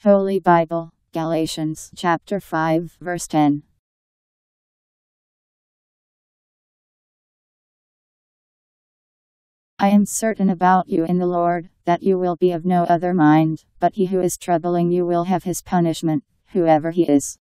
Holy Bible Galatians Chapter 5 verse 10. I am certain about you in the Lord, that you will be of no other mind, but he who is troubling you will have his punishment, whoever he is.